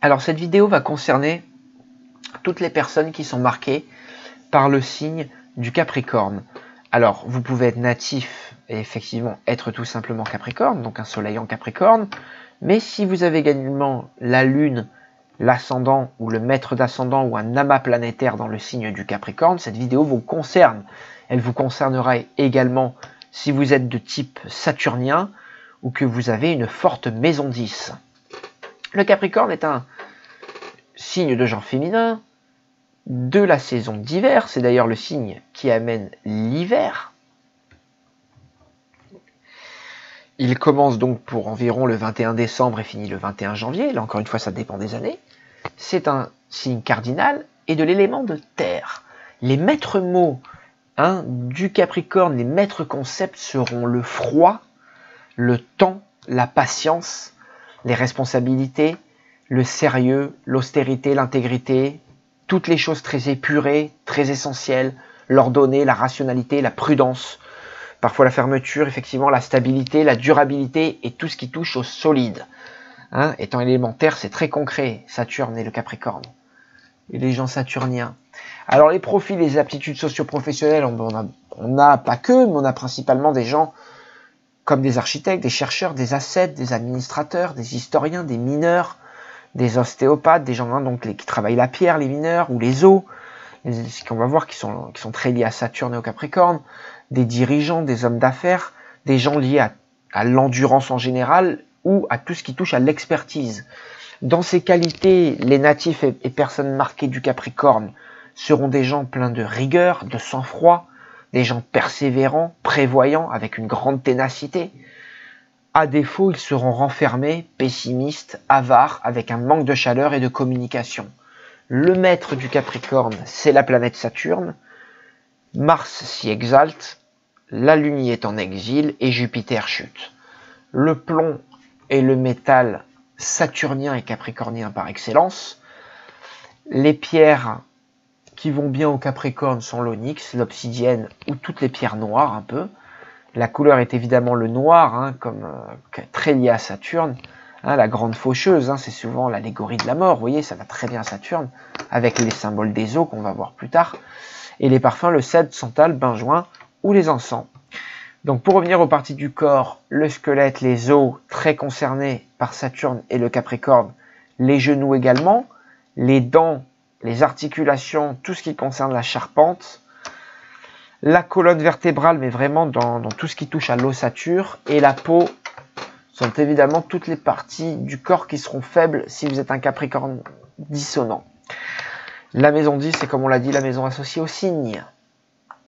Alors cette vidéo va concerner toutes les personnes qui sont marquées par le signe du Capricorne. Alors vous pouvez être natif et effectivement être tout simplement Capricorne, donc un soleil en Capricorne, mais si vous avez également la lune, l'ascendant ou le maître d'ascendant ou un amas planétaire dans le signe du Capricorne, cette vidéo vous concerne. Elle vous concernera également si vous êtes de type saturnien ou que vous avez une forte maison 10. Le Capricorne est un signe de genre féminin de la saison d'hiver. C'est d'ailleurs le signe qui amène l'hiver. Il commence donc pour environ le 21 décembre et finit le 21 janvier. Là encore une fois, ça dépend des années. C'est un signe cardinal et de l'élément de terre. Les maîtres mots du Capricorne, les maîtres concepts seront le froid, le temps, la patience, les responsabilités, le sérieux, l'austérité, l'intégrité, toutes les choses très épurées, très essentielles, l'ordonnée, la rationalité, la prudence, parfois la fermeture, effectivement la stabilité, la durabilité et tout ce qui touche au solide. Étant élémentaire, c'est très concret, Saturne et le Capricorne. Et les gens saturniens. Alors les profils, les aptitudes socio-professionnelles, on n'a pas que, mais on a principalement des gens comme des architectes, des chercheurs, des ascètes, des administrateurs, des historiens, des mineurs, des ostéopathes, des gens donc qui travaillent la pierre, les mineurs, ou les os, ce qu'on va voir qui sont très liés à Saturne et au Capricorne, des dirigeants, des hommes d'affaires, des gens liés à l'endurance en général, ou à tout ce qui touche à l'expertise. Dans ces qualités, les natifs et personnes marquées du Capricorne seront des gens pleins de rigueur, de sang-froid, des gens persévérants, prévoyants, avec une grande ténacité. À défaut, ils seront renfermés, pessimistes, avares, avec un manque de chaleur et de communication. Le maître du Capricorne, c'est la planète Saturne. Mars s'y exalte, la Lune y est en exil et Jupiter chute. Le plomb est le métal saturnien et capricornien par excellence. Les pierres qui vont bien au Capricorne sont l'onyx, l'obsidienne ou toutes les pierres noires un peu. La couleur est évidemment le noir, très lié à Saturne. La grande faucheuse, c'est souvent l'allégorie de la mort. Vous voyez, ça va très bien à Saturne, avec les symboles des eaux qu'on va voir plus tard. Et les parfums, le cèdre, santal, benjoin ou les encens. Donc pour revenir aux parties du corps, le squelette, les os, très concernés par Saturne et le Capricorne. Les genoux également, les dents, les articulations, tout ce qui concerne la charpente, la colonne vertébrale, mais vraiment dans tout ce qui touche à l'ossature, et la peau sont évidemment toutes les parties du corps qui seront faibles si vous êtes un Capricorne dissonant. La maison 10, c'est comme on l'a dit, la maison associée au signe.